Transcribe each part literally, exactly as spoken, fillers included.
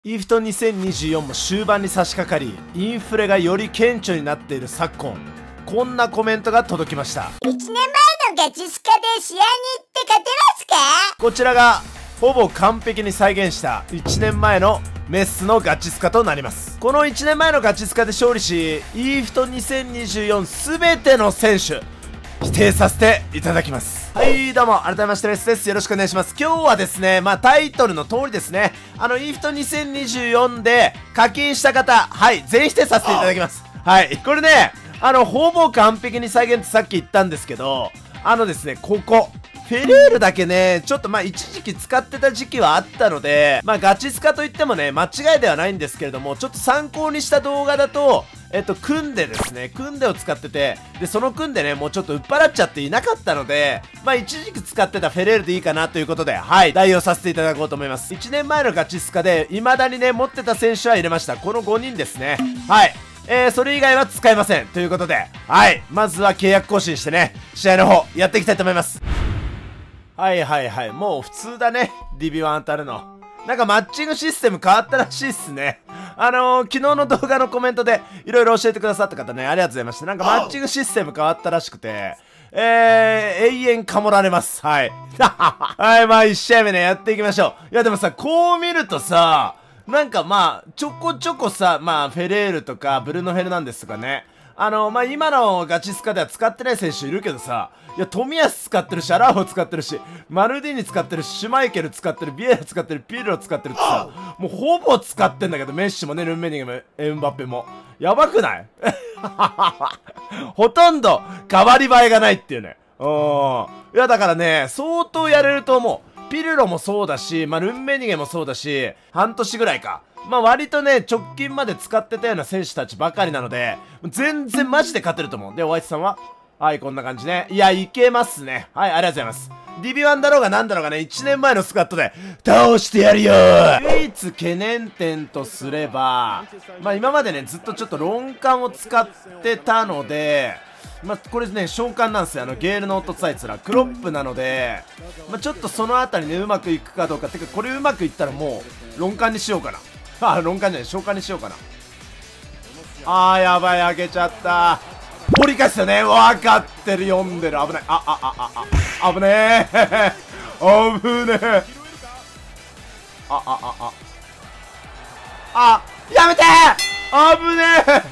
イーフトにせんにじゅうよんも終盤に差し掛かり、インフレがより顕著になっている昨今、こんなコメントが届きました。 いちねんまえのガチスカで試合に行って勝てますか？ こちらがほぼ完璧に再現したいちねんまえのメッスのガチスカとなります。このいちねんまえのガチスカで勝利し、イーフトにせんにじゅうよん全ての選手否定させていただきます。はい、どうも改めましてメッスです。よろしくお願いします。今日はですね、まあタイトルの通りですね、あの イーフトにせんにじゅうよん で課金した方、はい全員否定させていただきます。はい、これね、あのほぼ完璧に再現ってさっき言ったんですけど、あのですね、ここフェレールだけね、ちょっとまあ一時期使ってた時期はあったので、まあガチスカといってもね、間違いではないんですけれども、ちょっと参考にした動画だと、えっと、組んでですね、組んでを使ってて、で、その組んでね、もうちょっと売っ払っちゃっていなかったので、まあ一時期使ってたフェレールでいいかなということで、はい、代用させていただこうと思います。いちねんまえのガチスカで、未だにね、持ってた選手は入れました。このごにんですね。はい。えー、それ以外は使えません。ということで、はい、まずは契約更新してね、試合の方、やっていきたいと思います。はいはいはい。もう普通だね。ディビワン当たるの。なんかマッチングシステム変わったらしいっすね。あのー、昨日の動画のコメントでいろいろ教えてくださった方ね、ありがとうございました。なんかマッチングシステム変わったらしくて、えー、永遠かもられます。はい。はい、まあいち試合目ね、やっていきましょう。いやでもさ、こう見るとさ、なんかまあ、ちょこちょこさ、まあ、フェレールとか、ブルーノ・フェルナンデスとかね、あの、まあ、今のガチスカでは使ってない選手いるけどさ、いや、冨安使ってるし、アラーホ使ってるし、マルディーニ使ってるし、シュマイケル使ってる、ビエラ使ってる、ピルロ使ってるってさ、もうほぼ使ってんだけど、メッシもね、ルンメニゲも、エムバペも。やばくないほとんど変わり映えがないっていうね。うん。いや、だからね、相当やれると思う。ピルロもそうだし、まあ、ルンメニゲもそうだし、半年ぐらいか。まあ、割とね、直近まで使ってたような選手たちばかりなので、全然マジで勝てると思う。で、お相手さんははい、こんな感じね。いや、いけますね。はい、ありがとうございます。ディビワンだろうがなんだろうがね、いちねんまえのスカットで、倒してやるよー。唯一懸念点とすれば、まあ、今までね、ずっとちょっと論感を使ってたので、まあ、これね、召喚なんですよ。あの、ゲールのオートツアイツら、クロップなので、まあ、ちょっとそのあたりね、うまくいくかどうか。てか、これうまくいったらもう、論感にしようかな。あ、論感じゃない、召喚にしようかな。あー、やばい、開けちゃった。折り返すよね。わかってる、読んでる。危ない。あ、あ、あ、あ、あ、危ねえ。危ねえ。あ、あ、あ、あ。あ、やめてー。危ねえ。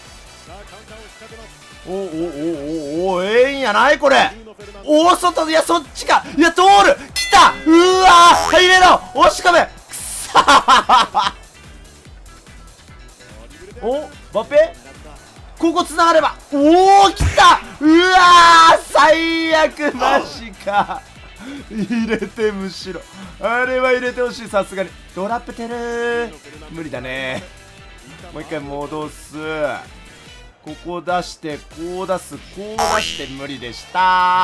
おおおおおええんやないこれ。大外、いやそっちか。いや通る。来た。うわー入れろ。押し込め。くさーおバペここ繋がれば。おお来た。うわー最悪。マジか。入れてむしろあれは入れてほしい。さすがにドラップてるー。無理だね。もう一回戻す。ここ出してこう出すこう出して無理でした。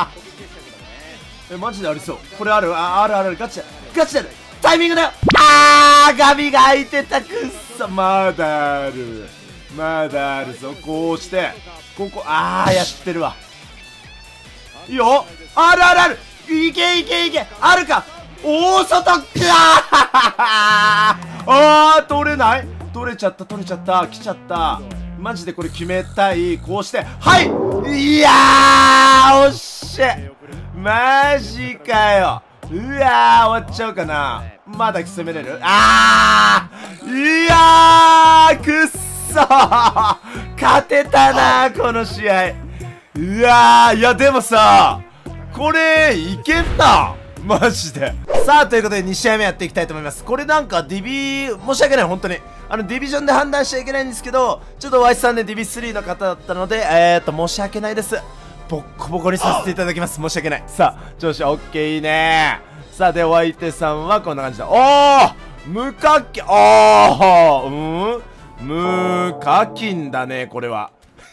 えマジでありそう。これあるああるあるガチだガチだるタイミングだよ。あーガビが開いてた。くっそまだあるまだあるぞ。こうしてここあーやってるわ。いいよあるあるあるいけいけいけあるか。大外くああー取れない取れちゃった取れちゃった来ちゃった。マジでこれ決めたい。こうしてはいいやー惜しいマジかよ。うわー終わっちゃうかな。まだ攻めれる。あーいやーくっそー勝てたなこの試合。うわーいやでもさこれいけんなマジで。さあということでに試合目やっていきたいと思います。これなんかディビ申し訳ない本当にあのディビジョンで判断しちゃいけないんですけど、ちょっとワイスさんねディビスリーの方だったのでえーと申し訳ないです。ボッコボコにさせていただきます。申し訳ない。さあ調子オッケーいいね。さあでお相手さんはこんな感じだ。おー無課金おーうん無課金だねこれは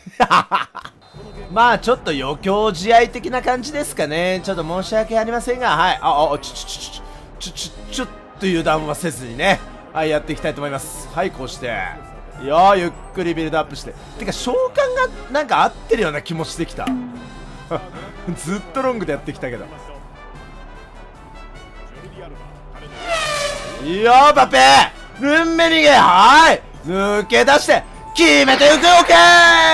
まあちょっと余興試合的な感じですかね。ちょっと申し訳ありませんが、はいああちょちょちょちょちょちょっと油断はせずにね、はいやっていきたいと思います。はいこうしていやーゆっくりビルドアップしててか召喚がなんか合ってるような気もしてきたずっとロングでやってきたけど。いやーバペルンメニゲ、はーい、抜け出して決めていく。オッケ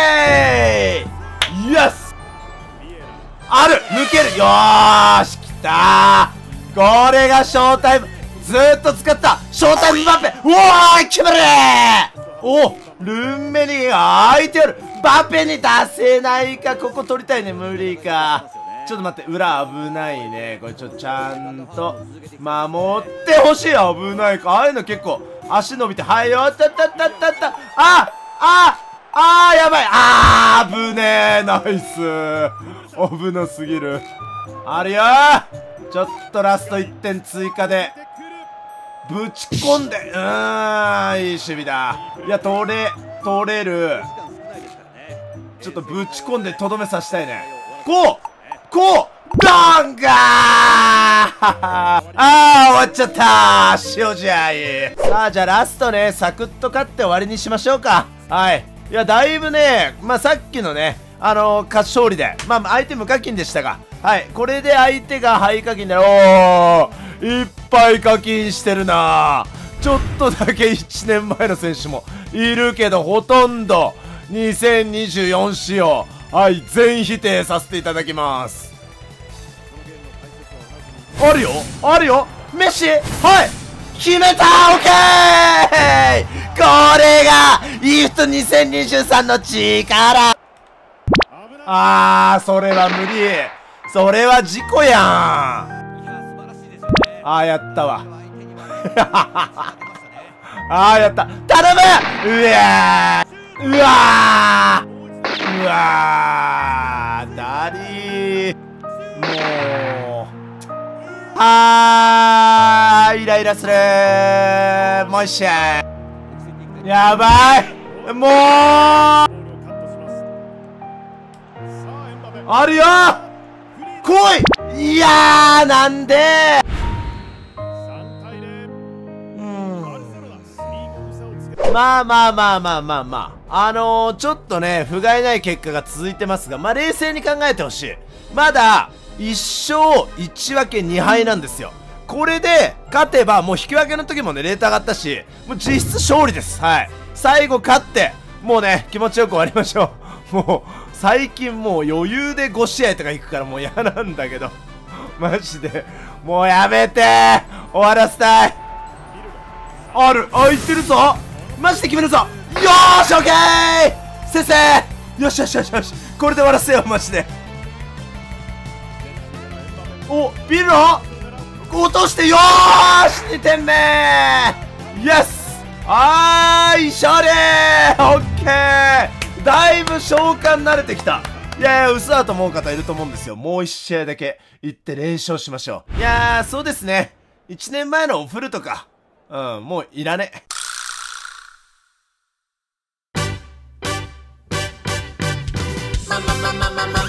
ー、イエス、ある、抜ける、よーし、きたー。これがショータイム、ずーっと使ったショータイムバッペ、うわー、決めるー。お、ルンメニゲが相手ある、バペに出せないか。ここ取りたいね、無理か。ちょっと待って、裏危ないね。これちょっとちゃんと守ってほしい。危ないか。ああいうの結構足伸びて、はいよ、たったったったった、あああー、やばい、あー、危ねえ、ナイス、危なすぎる。あるよー、ちょっとラストいってん追加でぶち込んで、うーん、いい守備だ。いや、取れ取れる。ちょっとぶち込んでとどめさせたいね。こうこうドンガーあー、終わっちゃったー、塩試合。さあ、じゃあラストね、サクッと勝って終わりにしましょうか。はい。いや、だいぶね、まあ、さっきのね、あのー、勝利で、まあ、相手無課金でしたが、はい。これで相手が廃課金で、おー、いっぱい課金してるなー。ちょっとだけいちねんまえの選手もいるけど、ほとんどにせんにじゅうよん仕様。はい、全否定させていただきます。あるよ、あるよ、メッシ、はい、決めたー、オッケー。これがイーフトにせんにじゅうさんの力。あー、それは無理、それは事故やん。あー、やったわあー、やった、頼む、うわー、うわー、うわー、ダリー、もうあー、イライラするー、もう一試合、やばい、もうあるよ、来い、いやー、なんでー、うん、まあまあまあまあまあまあ、あのー、ちょっとね、不甲斐ない結果が続いてますが、まあ冷静に考えてほしい。まだいっ勝いち分けに敗なんですよ。これで勝てばもう引き分けの時もねレート上がったし、もう実質勝利です。はい、最後勝ってもうね気持ちよく終わりましょう。もう最近もう余裕でご試合とか行くからもう嫌なんだけどマジでもうやめてー、終わらせたい。ある、あ、いってるぞ、マジで決めるぞ、よーし、オッケー、先生、よしよしよしよし、これで終わらせよう、マジで。お、ビルの落として、よーし、にてんめー、イエス、あーい、勝利ー、オッケー、だいぶ召喚慣れてきた。いやいや、嘘だと思う方いると思うんですよ。もういち試合だけ行って連勝しましょう。いやー、そうですね、いちねんまえのオフルとか、うん、もういらねえ。 ママママママ